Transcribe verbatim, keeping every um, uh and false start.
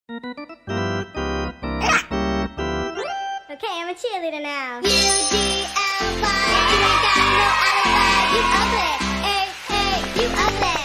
Okay, I'm a cheerleader now. U D L Y, you ain't got no alibi. You ugly, hey, hey, you ugly.